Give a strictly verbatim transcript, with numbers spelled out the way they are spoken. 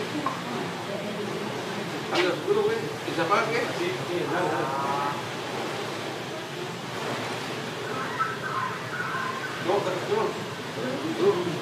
Halo, dulu gue bisa pakai. Go, go, go.